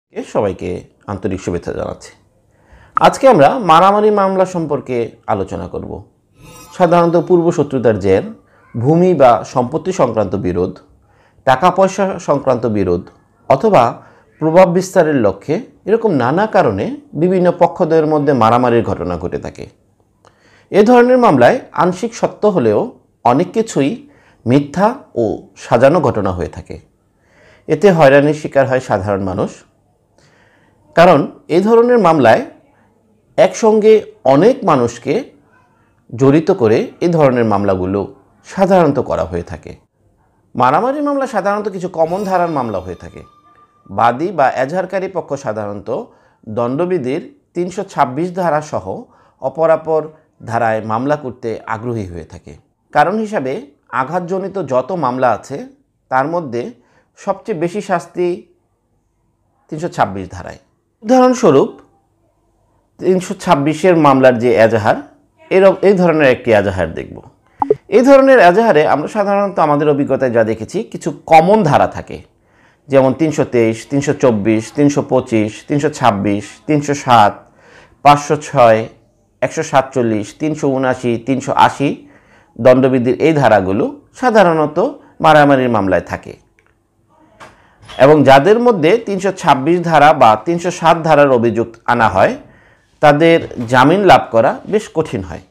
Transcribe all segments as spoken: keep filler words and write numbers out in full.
এর সবাইকে আন্তরিক শুভেচ্ছা জানাচ্ছি। আজকে আমরা মারামারি মামলা সম্পর্কে আলোচনা করব। সাধারণত পূর্ব শত্রুতার জের, ভূমি বা সম্পত্তি সংক্রান্ত বিরোধ, টাকা পয়সা সংক্রান্ত বিরোধ অথবা প্রভাব বিস্তারের লক্ষ্যে এরকম নানা কারণে বিভিন্ন পক্ষদ্বয়ের মধ্যে মারামারির ঘটনা ঘটে থাকে। এ ধরনের মামলায় আংশিক সত্য হলেও অনেক কিছুই মিথ্যা ও সাজানো ঘটনা হয়ে থাকে। এতে হয়রানির শিকার হয় সাধারণ মানুষ। কারণ এই ধরনের মামলায় একসঙ্গে অনেক মানুষকে জড়িত করে এই ধরনের মামলাগুলো সাধারণত করা হয়ে থাকে। মারামারি মামলা সাধারণত কিছু কমন ধারার মামলা হয়ে থাকে। বাদী বা এজাহারকারী পক্ষ সাধারণত দণ্ডবিধির তিনশো ছাব্বিশ ধারা সহ অপরাপর ধারায় মামলা করতে আগ্রহী হয়ে থাকে। কারণ হিসাবে আঘাতজনিত যত মামলা আছে তার মধ্যে সবচেয়ে বেশি শাস্তি তিনশো ছাব্বিশ ধারায়। উদাহরণস্বরূপ তিনশো ছাব্বিশের মামলার যে এজাহার, এরকম এই ধরনের একটি এজাহার দেখব। এই ধরনের এজাহারে আমরা সাধারণত আমাদের অভিজ্ঞতায় যা দেখেছি কিছু কমন ধারা থাকে, যেমন তিনশো তেইশ, তিনশো চব্বিশ, তিনশো পঁচিশ, তিনশো ছাব্বিশ, তিনশো সাত, পাঁচশো ছয়, একশো সাতচল্লিশ, তিনশো উনআশি, তিনশো আশি দণ্ডবিধির এই ধারাগুলো সাধারণত মারামারির মামলায় থাকে এবং যাদের মধ্যে তিনশো ছাব্বিশ ধারা বা তিনশো সাত ধারার অভিযোগ আনা হয় তাদের জামিন লাভ করা বেশ কঠিন হয়।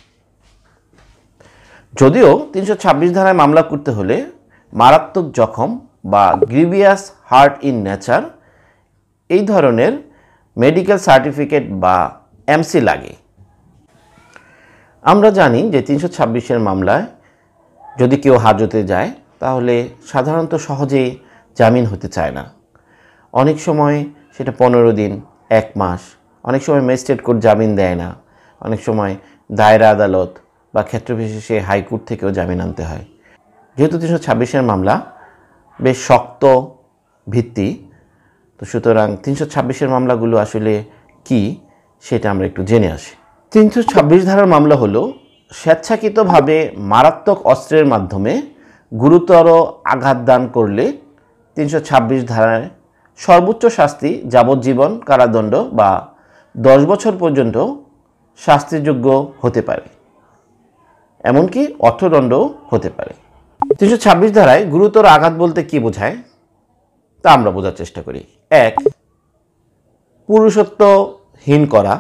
যদিও তিনশো ছাব্বিশ ধারায় মামলা করতে হলে মারাত্মক জখম বা গ্রিভিয়াস হার্ট ইন নেচার এই ধরনের মেডিকেল সার্টিফিকেট বা এমসি লাগে। আমরা জানি যে তিনশো ছাব্বিশের মামলায় যদি কেউ হাজতে যায় তাহলে সাধারণত সহজেই জামিন হতে চায় না। অনেক সময় সেটা পনেরো দিন, এক মাস, অনেক সময় ম্যাজিস্ট্রেট কোর্ট জামিন দেয় না, অনেক সময় দায়রা আদালত বা ক্ষেত্রবিশেষে হাইকোর্ট থেকেও জামিন আনতে হয়। যেহেতু তিনশো ছাব্বিশের মামলা বেশ শক্ত ভিত্তি, তো সুতরাং তিনশো ছাব্বিশের মামলাগুলো আসলে কি সেটা আমরা একটু জেনে আসি। তিনশো ছাব্বিশ ধারার মামলা হলো স্বেচ্ছাকৃতভাবে মারাত্মক অস্ত্রের মাধ্যমে গুরুতর আঘাত দান করলে তিনশো ছাব্বিশ ধারায় সর্বোচ্চ শাস্তি যাবজ্জীবন কারাদণ্ড বা দশ বছর পর্যন্ত শাস্তিযোগ্য হতে পারে, এমনকি অর্থদণ্ডও হতে পারে। তিনশো ছাব্বিশ ধারায় গুরুতর আঘাত বলতে কি বোঝায় তা আমরা বোঝার চেষ্টা করি। এক, পুরুষত্বহীন করা।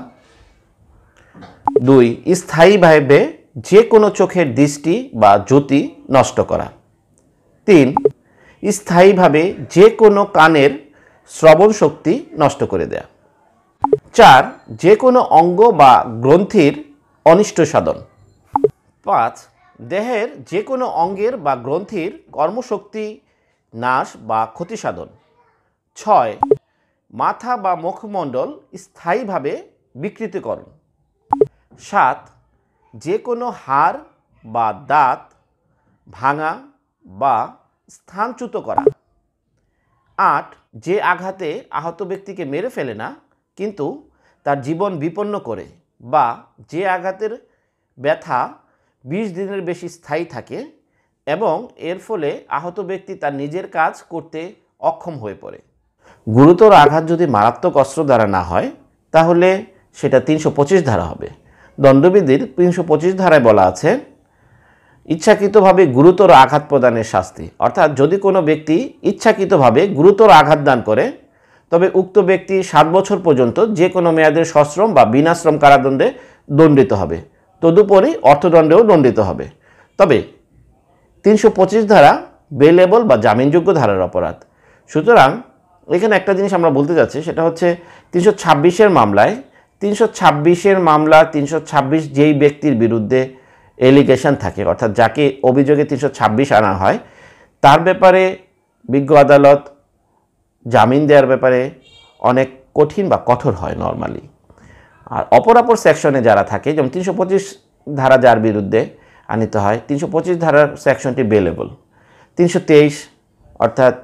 দুই, স্থায়ীভাবে যে কোনো চোখের দৃষ্টি বা জ্যোতি নষ্ট করা। তিন, স্থায়ীভাবে যে কোনো কানের শ্রবণ শক্তি নষ্ট করে দেয়া। চার, যে কোনো অঙ্গ বা গ্রন্থির অনিষ্ট সাধন। পাঁচ, দেহের যে কোনো অঙ্গের বা গ্রন্থির কর্মশক্তি নাশ বা ক্ষতি সাধন। ছয়, মাথা বা মুখমণ্ডল স্থায়ীভাবে বিকৃতিকরণ। সাত, যে কোনো হাড় বা দাঁত ভাঙা বা স্থানচ্যুত করা। আট, যে আঘাতে আহত ব্যক্তিকে মেরে ফেলে না কিন্তু তার জীবন বিপন্ন করে বা যে আঘাতের ব্যথা বিশ দিনের বেশি স্থায়ী থাকে এবং এর ফলে আহত ব্যক্তি তার নিজের কাজ করতে অক্ষম হয়ে পড়ে। গুরুতর আঘাত যদি মারাত্মক অস্ত্র দ্বারা না হয় তাহলে সেটা তিনশো পঁচিশ ধারা হবে। দণ্ডবিধির তিনশো পঁচিশ ধারায় বলা আছে ইচ্ছাকৃতভাবে গুরুতর আঘাত প্রদানের শাস্তি, অর্থাৎ যদি কোনো ব্যক্তি ইচ্ছাকৃতভাবে গুরুতর আঘাত দান করে তবে উক্ত ব্যক্তি সাত বছর পর্যন্ত যে কোনো মেয়াদের সশ্রম বা বিনাশ্রম কারাদণ্ডে দণ্ডিত হবে, তদুপরি অর্থদণ্ডেও দণ্ডিত হবে। তবে তিনশো পঁচিশ ধারা বেলেবল বা জামিনযোগ্য ধারার অপরাধ। সুতরাং এখানে একটা জিনিস আমরা বলতে যাচ্ছি, সেটা হচ্ছে তিনশো ছাব্বিশের মামলায় তিনশো ছাব্বিশের মামলা তিনশো ছাব্বিশ যেই ব্যক্তির বিরুদ্ধে এলিগেশন থাকে, অর্থাৎ যাকে অভিযোগে তিনশো ছাব্বিশ আনা হয় তার ব্যাপারে বিজ্ঞ আদালত জামিন দেওয়ার ব্যাপারে অনেক কঠিন বা কঠোর হয় নর্মালি। আর অপরাপর সেকশনে যারা থাকে, যেমন তিনশো পঁচিশ ধারা যার বিরুদ্ধে আনিত হয়, তিনশো পঁচিশ ধারার সেকশনটি বেলেবল। তিনশো তেইশ অর্থাৎ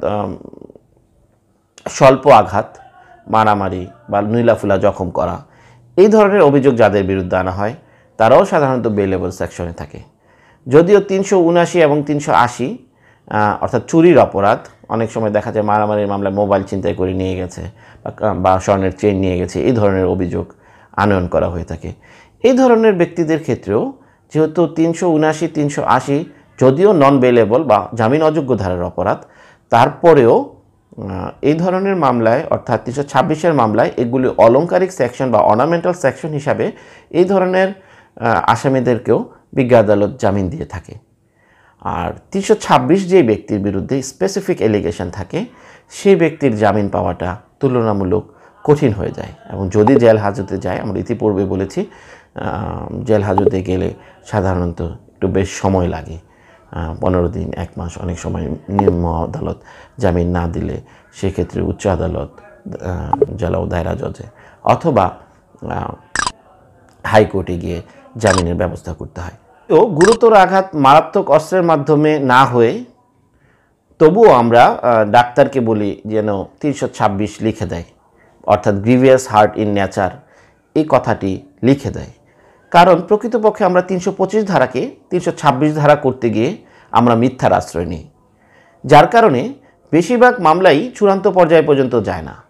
স্বল্প আঘাত, মারামারি বা নীলাফুলা জখম করা, এই ধরনের অভিযোগ যাদের বিরুদ্ধে আনা হয় তারাও সাধারণত বেলেবল সেকশনে থাকে। যদিও তিনশো উনআশি এবং তিনশো আশি অর্থাৎ চুরির অপরাধ অনেক সময় দেখা যায় মারামারির মামলায় মোবাইল ছিনতাই করে নিয়ে গেছে বা স্বর্ণের চেইন নিয়ে গেছে, এই ধরনের অভিযোগ আনয়ন করা হয়ে থাকে। এই ধরনের ব্যক্তিদের ক্ষেত্রেও যেহেতু তিনশো উনআশি তিনশো আশি যদিও নন বেলেবল বা জামিন অযোগ্য ধারার অপরাধ, তারপরেও এই ধরনের মামলায় অর্থাৎ তিনশো ছাব্বিশের মামলায় এগুলি অলংকারিক সেকশন বা অর্নামেন্টাল সেকশন হিসাবে এই ধরনের আসামিদেরকেও বিজ্ঞ আদালত জামিন দিয়ে থাকে। আর তিনশো ছাব্বিশ যে ব্যক্তির বিরুদ্ধে স্পেসিফিক এলিগেশন থাকে সেই ব্যক্তির জামিন পাওয়াটা তুলনামূলক কঠিন হয়ে যায় এবং যদি জেল হাজতে যায়, আমরা ইতিপূর্বে বলেছি জেল হাজতে গেলে সাধারণত একটু বেশ সময় লাগে, পনেরো দিন এক মাস, অনেক সময় নিম্ন আদালত জামিন না দিলে সেক্ষেত্রে উচ্চ আদালত জেলা ও দায়রা জজে অথবা হাইকোর্টে গিয়ে জামিনের ব্যবস্থা করতে হয়। তো গুরুতর আঘাত মারাত্মক অস্ত্রের মাধ্যমে না হয়ে তবুও আমরা ডাক্তারকে বলি যেন তিনশো ছাব্বিশ লিখে দেয়, অর্থাৎ গ্রিভিয়াস হার্ট ইন নেচার এই কথাটি লিখে দেয়। কারণ প্রকৃতপক্ষে আমরা তিনশো পঁচিশ ধারাকে তিনশো ছাব্বিশ ধারা করতে গিয়ে আমরা মিথ্যার আশ্রয় নিই, যার কারণে বেশিরভাগ মামলাই চূড়ান্ত পর্যায় পর্যন্ত যায় না।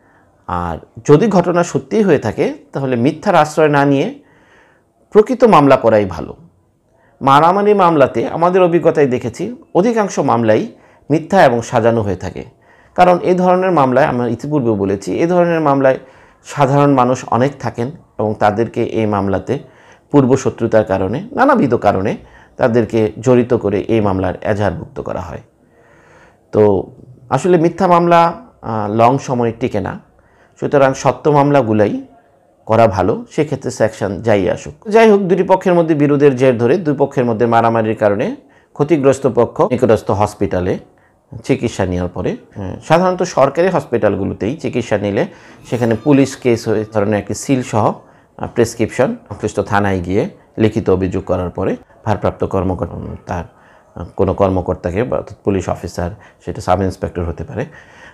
আর যদি ঘটনা সত্যিই হয়ে থাকে তাহলে মিথ্যার আশ্রয় না নিয়ে প্রকৃত মামলা করাই ভালো। মারামারি মামলাতে আমাদের অভিজ্ঞতায় দেখেছি অধিকাংশ মামলাই মিথ্যা এবং সাজানো হয়ে থাকে। কারণ এই ধরনের মামলায় আমরা ইতিপূর্বে বলেছি এই ধরনের মামলায় সাধারণ মানুষ অনেক থাকেন এবং তাদেরকে এই মামলাতে পূর্বশত্রুতার কারণে নানাবিধ কারণে তাদেরকে জড়িত করে এই মামলার এজাহারভুক্ত করা হয়। তো আসলে মিথ্যা মামলা লং সময় টিকে না, সুতরাং সত্য মামলাগুলাই করা ভালো, সেক্ষেত্রে সেকশন যাই আসুক। যাই হোক, দুটি পক্ষের মধ্যে বিরোধের জের ধরে দুই পক্ষের মধ্যে মারামারির কারণে ক্ষতিগ্রস্ত পক্ষ নিকটস্থ হসপিটালে চিকিৎসা নেওয়ার পরে, সাধারণত সরকারি হসপিটালগুলোতেই চিকিৎসা নিলে সেখানে পুলিশ কেস হয়ে ধরনের একটি সিল সহ প্রেসক্রিপশন সংশ্লিষ্ট থানায় গিয়ে লিখিত অভিযোগ করার পরে ভারপ্রাপ্ত কর্মকর্তা তার কোনো কর্মকর্তাকে বা পুলিশ অফিসার, সেটা সাব ইন্সপেক্টর হতে পারে,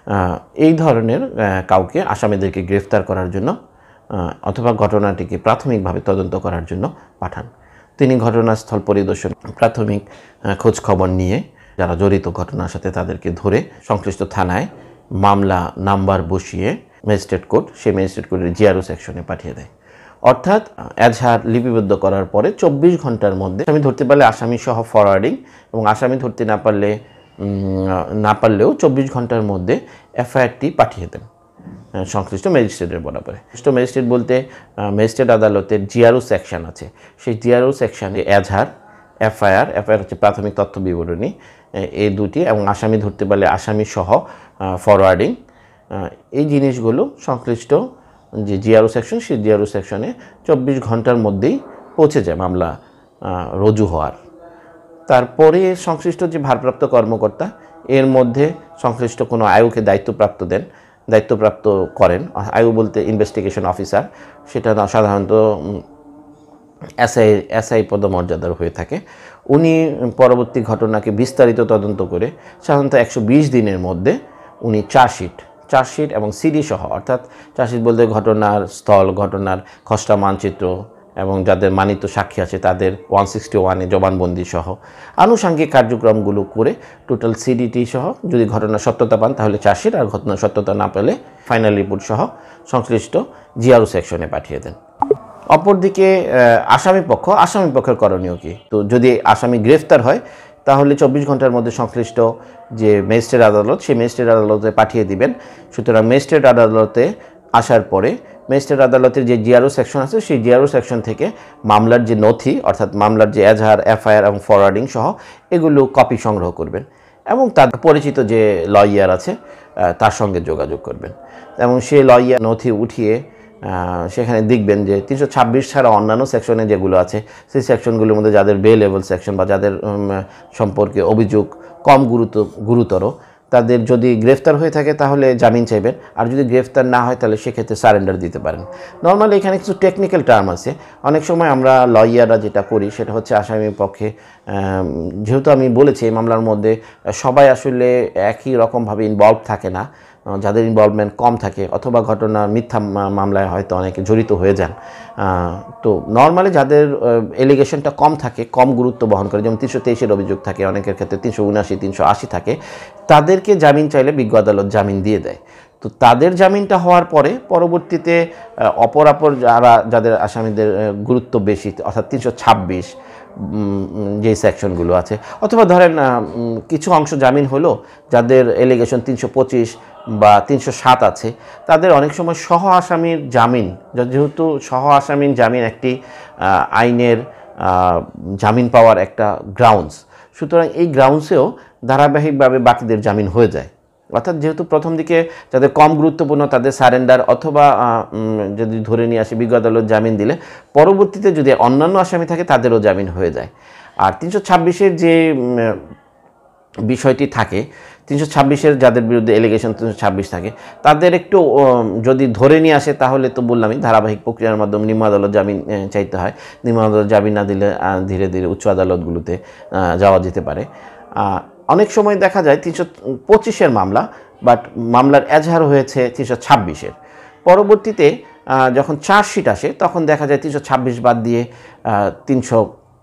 এই ধরনের কাউকে আসামিদেরকে গ্রেফতার করার জন্য অথবা ঘটনাটিকে প্রাথমিকভাবে তদন্ত করার জন্য পাঠান। তিনি ঘটনাস্থল পরিদর্শন, প্রাথমিক খোঁজ খবর নিয়ে যারা জড়িত ঘটনার সাথে তাদেরকে ধরে সংশ্লিষ্ট থানায় মামলা নাম্বার বসিয়ে ম্যাজিস্ট্রেট কোর্ট, সেই ম্যাজিস্ট্রেট কোর্টের জিআরও সেকশনে পাঠিয়ে দেয়। অর্থাৎ এজাহার লিপিবদ্ধ করার পরে চব্বিশ ঘন্টার মধ্যে আসামি ধরতে পারলে আসামি সহ ফরওয়ার্ডিং এবং আসামি ধরতে না পারলে না পারলেও চব্বিশ ঘন্টার মধ্যে এফআইআরটি পাঠিয়ে দেন সংশ্লিষ্ট ম্যাজিস্ট্রেটের বরাবরে। সংশ্লিষ্ট ম্যাজিস্ট্রেট বলতে ম্যাজিস্ট্রেট আদালতের জিআরও সেকশন আছে, সেই জিআরও সেকশনে এজাহার, এফআইআর, এফআইআর হচ্ছে প্রাথমিক তথ্য বিবরণী, এই দুটি এবং আসামি ধরতে পারলে আসামি সহ ফরওয়ার্ডিং, এই জিনিসগুলো সংশ্লিষ্ট যে জিআরও সেকশন সেই জিআরও সেকশনে চব্বিশ ঘন্টার মধ্যেই পৌঁছে যায় মামলা রুজু হওয়ার। তারপরে সংশ্লিষ্ট যে ভারপ্রাপ্ত কর্মকর্তা এর মধ্যে সংশ্লিষ্ট কোনো আয়ুকে দায়িত্বপ্রাপ্ত দেন, দায়িত্বপ্রাপ্ত করেন, আয়ু বলতে ইনভেস্টিগেশন অফিসার, সেটা সাধারণত এসআই এসআই পদমর্যাদার হয়ে থাকে। উনি পরবর্তী ঘটনাকে বিস্তারিত তদন্ত করে সাধারণত একশো বিশ দিনের মধ্যে উনি চার্জশিট চার্জশিট এবং সিডি সহ, অর্থাৎ চার্জশিট বলতে ঘটনার স্থল, ঘটনার খসড়া মানচিত্র এবং যাদের মানিত সাক্ষী আছে তাদের ওয়ান সিক্সটি ওয়ানে জবানবন্দি সহ আনুষাঙ্গিক কার্যক্রমগুলো করে টোটাল সিডিটি সহ যদি ঘটনার সত্যতা পান তাহলে চার্জশিট, আর ঘটনার সত্যতা না পেলে ফাইনাল রিপোর্ট সহ সংশ্লিষ্ট জিআরও সেকশনে পাঠিয়ে দেন। অপরদিকে আসামি পক্ষ আসামি পক্ষের করণীয় কি? তো যদি আসামি গ্রেফতার হয় তাহলে চব্বিশ ঘন্টার মধ্যে সংশ্লিষ্ট যে ম্যাজিস্ট্রেট আদালত সেই ম্যাজিস্ট্রেট আদালতে পাঠিয়ে দিবেন। সুতরাং ম্যাজিস্ট্রেট আদালতে আসার পরে ম্যাজিস্ট্রেট আদালতের যে জিআরও সেকশন আছে সেই জিআরও সেকশন থেকে মামলার যে নথি, অর্থাৎ মামলার যে এজাহার, এফআইআর এবং ফরওয়ার্ডিং সহ এগুলো কপি সংগ্রহ করবেন এবং তার পরিচিত যে লয়ার আছে তার সঙ্গে যোগাযোগ করবেন এবং সেই লয়ার নথি উঠিয়ে সেখানে দেখবেন যে তিনশো ছাব্বিশ ছাড়া অন্যান্য সেকশনে যেগুলো আছে সেই সেকশনগুলোর মধ্যে যাদের বে লেভেল সেকশন বা যাদের সম্পর্কে অভিযোগ কম গুরুত্ব গুরুতর তাদের যদি গ্রেফতার হয়ে থাকে তাহলে জামিন চাইবেন, আর যদি গ্রেফতার না হয় তাহলে সেক্ষেত্রে সারেন্ডার দিতে পারেন। নর্মালি এখানে কিছু টেকনিক্যাল টার্ম আছে, অনেক সময় আমরা লয়াররা যেটা করি সেটা হচ্ছে আসামির পক্ষে, যেহেতু আমি বলেছি এই মামলার মধ্যে সবাই আসলে একই রকমভাবে ইনভলভ থাকে না, যাদের ইনভলভমেন্ট কম থাকে অথবা ঘটনা মিথ্যা মামলায় হয়তো অনেকে জড়িত হয়ে যান, তো নর্মালি যাদের এলিগেশনটা কম থাকে, কম গুরুত্ব বহন করে, যেমন তিনশো তেইশের অভিযোগ থাকে, অনেকের ক্ষেত্রে তিনশো উনআশি তিনশো আশি থাকে, তাদেরকে জামিন চাইলে বিজ্ঞ আদালত জামিন দিয়ে দেয়। তো তাদের জামিনটা হওয়ার পরে পরবর্তীতে অপরাপর যারা যাদের আসামিদের গুরুত্ব বেশি, অর্থাৎ তিনশো ছাব্বিশ যে সেকশনগুলো আছে, অথবা ধরেন কিছু অংশ জামিন হলো যাদের এলিগেশন তিনশো পঁচিশ বা তিনশো সাত আছে, তাদের অনেক সময় সহ আসামির জামিন, যেহেতু সহ আসামির জামিন একটি আইনের জামিন পাওয়ার একটা গ্রাউন্ডস, সুতরাং এই গ্রাউন্ডসেও ধারাবাহিকভাবে বাকিদের জামিন হয়ে যায়। অর্থাৎ যেহেতু প্রথম দিকে যাদের কম গুরুত্বপূর্ণ তাদের সারেন্ডার অথবা যদি ধরে নিয়ে আসে বিজ্ঞ আদালত জামিন দিলে পরবর্তীতে যদি অন্যান্য আসামি থাকে তাদেরও জামিন হয়ে যায়। আর তিনশো ছাব্বিশের যে বিষয়টি থাকে, তিনশো ছাব্বিশের যাদের বিরুদ্ধে এলিগেশন তিনশো ছাব্বিশ থাকে, তাদের একটু যদি ধরে নিয়ে আসে তাহলে তো বললামই ধারাবাহিক প্রক্রিয়ার মাধ্যমে নিম্ন আদালত জামিন চাইতে হয়। নিম্ন আদালত জামিন না দিলে ধীরে ধীরে উচ্চ আদালতগুলোতে যাওয়া যেতে পারে। অনেক সময় দেখা যায় তিনশো পঁচিশের মামলা, বাট মামলার এজাহার হয়েছে তিনশো ছাব্বিশের, পরবর্তীতে যখন চার্জশিট আসে তখন দেখা যায় তিনশো ছাব্বিশ বাদ দিয়ে তিনশো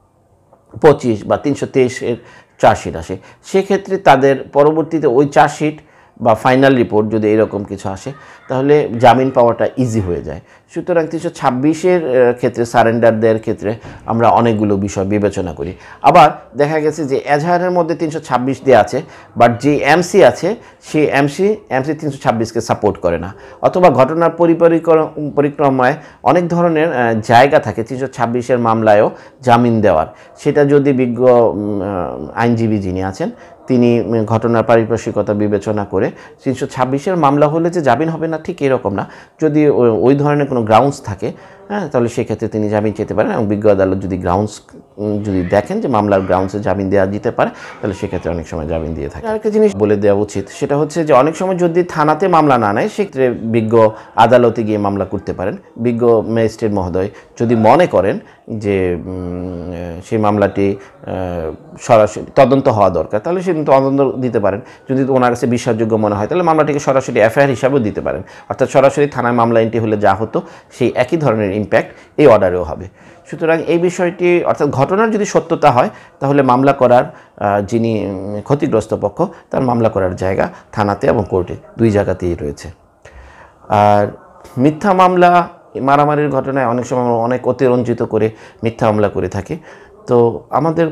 পঁচিশ বা তিনশো তেইশের চার্জশিট আসে। সেক্ষেত্রে তাদের পরবর্তীতে ওই চার্জশিট বা ফাইনাল রিপোর্ট যদি এরকম কিছু আসে তাহলে জামিন পাওয়াটা ইজি হয়ে যায়। সুতরাং তিনশো ছাব্বিশের ক্ষেত্রে সারেন্ডার দেওয়ার ক্ষেত্রে আমরা অনেকগুলো বিষয় বিবেচনা করি। আবার দেখা গেছে যে এজাহারের মধ্যে তিনশো ছাব্বিশ দেওয়া আছে, বাট যে এমসি আছে সেই এমসি এমসি তিনশো ছাব্বিশকে সাপোর্ট করে না, অথবা ঘটনার পরিক্রমায় অনেক ধরনের জায়গা থাকে তিনশো ছাব্বিশের মামলায়ও জামিন দেওয়ার। সেটা যদি বিজ্ঞ আইনজীবী যিনি আছেন তিনি ঘটনার পারিপার্শ্বিকতা বিবেচনা করে তিনশো ছাব্বিশের মামলা হলে যে জামিন হবে না ঠিক এরকম না, যদি ওই ধরনের কোনো গ্রাউন্ডস থাকে হ্যাঁ তাহলে সেক্ষেত্রে তিনি জামিন চেতে পারেন, এবং বিজ্ঞ আদালত যদি গ্রাউন্ডস যদি দেখেন যে মামলার গ্রাউন্ডসে জামিন দেওয়া যেতে পারে তাহলে সেক্ষেত্রে অনেক সময় জামিন দিয়ে থাকে। আরেকটা জিনিস বলে দেওয়া উচিত, সেটা হচ্ছে যে অনেক সময় যদি থানাতে মামলা না নেয় সেক্ষেত্রে বিজ্ঞ আদালতে গিয়ে মামলা করতে পারেন। বিজ্ঞ ম্যাজিস্ট্রেট মহোদয় যদি মনে করেন যে সেই মামলাটি সরাসরি তদন্ত হওয়া দরকার তাহলে সে তদন্ত দিতে পারেন। যদি ওনার কাছে বিশ্বাসযোগ্য মনে হয় তাহলে মামলাটিকে সরাসরি এফআইআর হিসাবেও দিতে পারেন, অর্থাৎ সরাসরি থানায় মামলা এন্ট্রি হলে যা হতো সেই একই ধরনের ইম্প্যাক্ট এই অর্ডারেও হবে। সুতরাং এই বিষয়টি, অর্থাৎ ঘটনার যদি সত্যতা হয় তাহলে মামলা করার যিনি ক্ষতিগ্রস্ত পক্ষ তার মামলা করার জায়গা থানাতে এবং কোর্টে দুই জায়গাতেই রয়েছে। আর মিথ্যা মামলা, মারামারির ঘটনায় অনেক সময় অনেক অতিরঞ্জিত করে মিথ্যা মামলা করে থাকে। তো আমাদের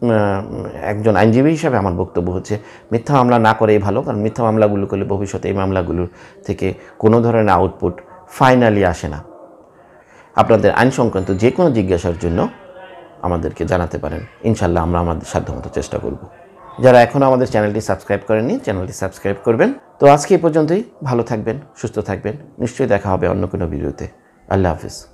একজন আইনজীবী হিসাবে আমার বক্তব্য হচ্ছে মিথ্যা মামলা না করেই ভালো, কারণ মিথ্যা মামলাগুলো করলে ভবিষ্যতে এই মামলাগুলোর থেকে কোনো ধরনের আউটপুট ফাইনালি আসে না। আপনাদের আইন সংক্রান্ত যে কোনো জিজ্ঞাসার জন্য আমাদেরকে জানাতে পারেন, ইনশাল্লাহ আমরা আমাদের সাধ্যমতো চেষ্টা করব। যারা এখনও আমাদের চ্যানেলটি সাবস্ক্রাইব করেননি চ্যানেলটি সাবস্ক্রাইব করবেন। তো আজকে এই পর্যন্তই, ভালো থাকবেন, সুস্থ থাকবেন, নিশ্চয়ই দেখা হবে অন্য কোনো ভিডিওতে। আল্লাহ হাফিজ।